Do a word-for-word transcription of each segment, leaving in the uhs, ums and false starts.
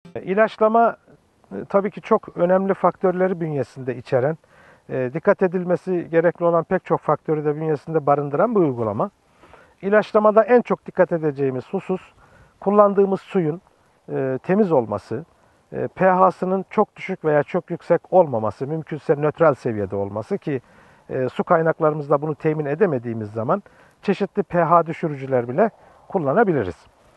İlaçlama e, tabii ki çok önemli faktörleri bünyesinde içeren, e, dikkat edilmesi gerekli olan pek çok faktörü de bünyesinde barındıran bir uygulama. İlaçlamada en çok dikkat edeceğimiz husus, kullandığımız suyun e, temiz olması, e, pH'sının çok düşük veya çok yüksek olmaması, mümkünse nötral seviyede olması ki e, su kaynaklarımızda bunu temin edemediğimiz zaman çeşitli pH düşürücüler bile kullanabiliriz.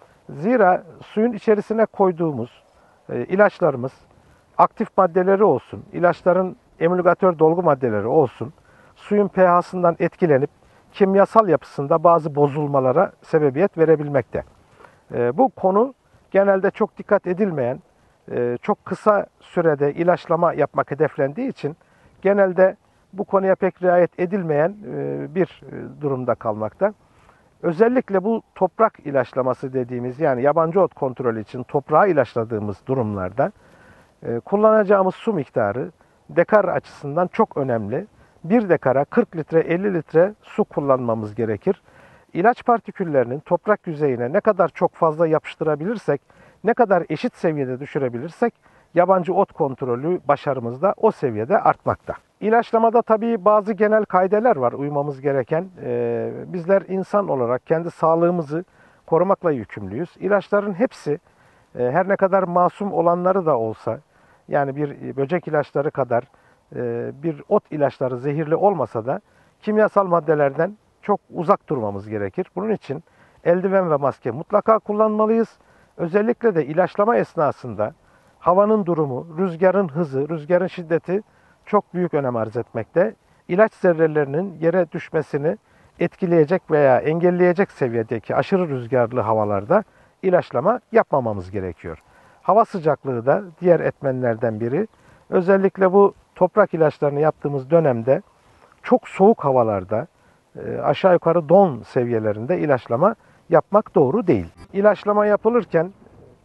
Zira suyun içerisine koyduğumuz e, ilaçlarımız aktif maddeleri olsun, ilaçların emülgatör dolgu maddeleri olsun, suyun pH'sından etkilenip kimyasal yapısında bazı bozulmalara sebebiyet verebilmekte. E, bu konu genelde çok dikkat edilmeyen, e, çok kısa sürede ilaçlama yapmak hedeflendiği için genelde bu konuya pek riayet edilmeyen e, bir durumda kalmakta. Özellikle bu toprak ilaçlaması dediğimiz, yani yabancı ot kontrolü için toprağı ilaçladığımız durumlarda e, kullanacağımız su miktarı dekar açısından çok önemli. Bir dekara kırk litre elli litre su kullanmamız gerekir. İlaç partiküllerinin toprak yüzeyine ne kadar çok fazla yapıştırabilirsek, ne kadar eşit seviyede düşürebilirsek yabancı ot kontrolü başarımız da o seviyede artmakta. İlaçlamada tabii bazı genel kaideler var uymamız gereken. Ee, bizler insan olarak kendi sağlığımızı korumakla yükümlüyüz. İlaçların hepsi e, her ne kadar masum olanları da olsa, yani bir böcek ilaçları kadar e, bir ot ilaçları zehirli olmasa da kimyasal maddelerden çok uzak durmamız gerekir. Bunun için eldiven ve maske mutlaka kullanmalıyız. Özellikle de ilaçlama esnasında havanın durumu, rüzgarın hızı, rüzgarın şiddeti çok büyük önem arz etmekte. İlaç zerrelerinin yere düşmesini etkileyecek veya engelleyecek seviyedeki aşırı rüzgarlı havalarda ilaçlama yapmamamız gerekiyor. Hava sıcaklığı da diğer etmenlerden biri. Özellikle bu toprak ilaçlarını yaptığımız dönemde çok soğuk havalarda aşağı yukarı don seviyelerinde ilaçlama yapmak doğru değil. İlaçlama yapılırken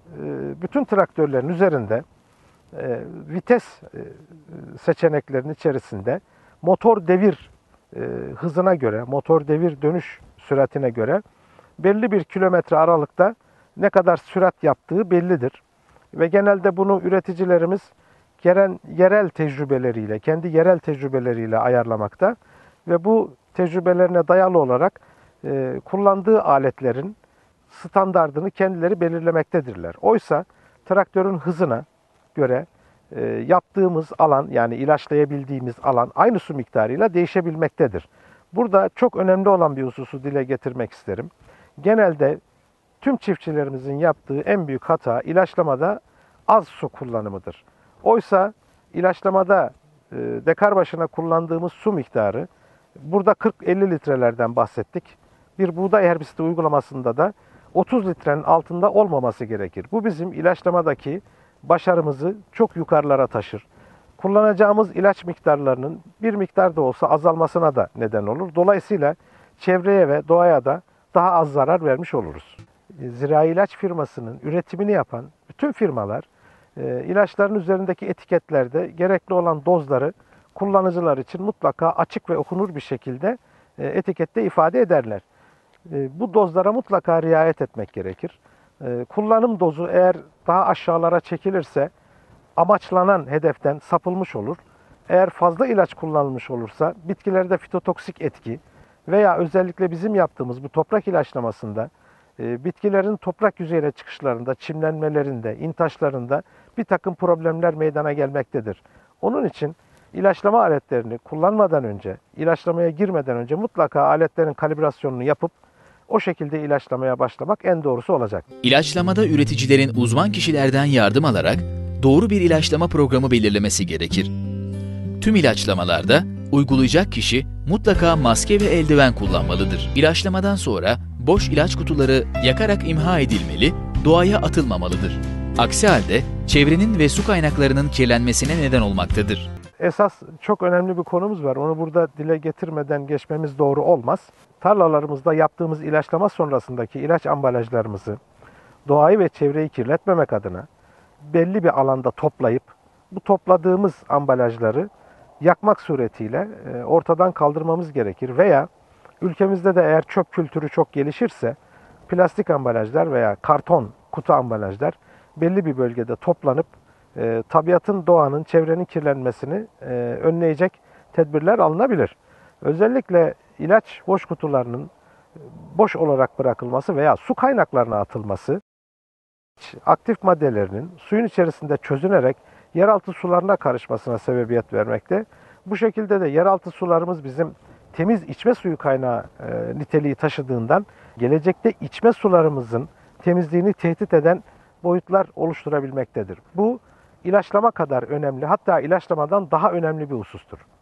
bütün traktörlerin üzerinde vites seçeneklerinin içerisinde motor devir hızına göre, motor devir dönüş süratine göre belli bir kilometre aralıkta ne kadar sürat yaptığı bellidir. Ve genelde bunu üreticilerimiz gelen yerel tecrübeleriyle, kendi yerel tecrübeleriyle ayarlamakta ve bu tecrübelerine dayalı olarak e, kullandığı aletlerin standardını kendileri belirlemektedirler. Oysa traktörün hızına göre e, yaptığımız alan, yani ilaçlayabildiğimiz alan aynı su miktarıyla değişebilmektedir. Burada çok önemli olan bir hususu dile getirmek isterim. Genelde tüm çiftçilerimizin yaptığı en büyük hata ilaçlamada az su kullanımıdır. Oysa ilaçlamada e, dekar başına kullandığımız su miktarı, burada kırk elli litrelerden bahsettik. Bir buğday herbisidi uygulamasında da otuz litrenin altında olmaması gerekir. Bu bizim ilaçlamadaki başarımızı çok yukarılara taşır. Kullanacağımız ilaç miktarlarının bir miktar da olsa azalmasına da neden olur. Dolayısıyla çevreye ve doğaya da daha az zarar vermiş oluruz. Zirai ilaç firmasının üretimini yapan bütün firmalar e, ilaçların üzerindeki etiketlerde gerekli olan dozları kullanıcılar için mutlaka açık ve okunur bir şekilde e, etikette ifade ederler. E, bu dozlara mutlaka riayet etmek gerekir. E, kullanım dozu eğer daha aşağılara çekilirse amaçlanan hedeften sapılmış olur. Eğer fazla ilaç kullanılmış olursa bitkilerde fitotoksik etki veya özellikle bizim yaptığımız bu toprak ilaçlamasında e, bitkilerin toprak yüzeyine çıkışlarında, çimlenmelerinde, intaşlarında bir takım problemler meydana gelmektedir. Onun için ilaçlama aletlerini kullanmadan önce, ilaçlamaya girmeden önce mutlaka aletlerin kalibrasyonunu yapıp o şekilde ilaçlamaya başlamak en doğrusu olacak. İlaçlamada üreticilerin uzman kişilerden yardım alarak doğru bir ilaçlama programı belirlemesi gerekir. Tüm ilaçlamalarda uygulayacak kişi mutlaka maske ve eldiven kullanmalıdır. İlaçlamadan sonra boş ilaç kutuları yakarak imha edilmeli, doğaya atılmamalıdır. Aksi halde çevrenin ve su kaynaklarının kirlenmesine neden olmaktadır. Esas çok önemli bir konumuz var. Onu burada dile getirmeden geçmemiz doğru olmaz. Tarlalarımızda yaptığımız ilaçlama sonrasındaki ilaç ambalajlarımızı doğayı ve çevreyi kirletmemek adına belli bir alanda toplayıp bu topladığımız ambalajları yakmak suretiyle ortadan kaldırmamız gerekir. Veya ülkemizde de eğer çöp kültürü çok gelişirse plastik ambalajlar veya karton kutu ambalajlar belli bir bölgede toplanıp e, tabiatın, doğanın, çevrenin kirlenmesini e, önleyecek tedbirler alınabilir. Özellikle ilaç boş kutularının boş olarak bırakılması veya su kaynaklarına atılması, aktif maddelerinin suyun içerisinde çözünerek yeraltı sularına karışmasına sebebiyet vermekte. Bu şekilde de yeraltı sularımız bizim temiz içme suyu kaynağı e, niteliği taşıdığından gelecekte içme sularımızın temizliğini tehdit eden boyutlar oluşturabilmektedir. Bu ilaçlama kadar önemli, hatta ilaçlamadan daha önemli bir husustur.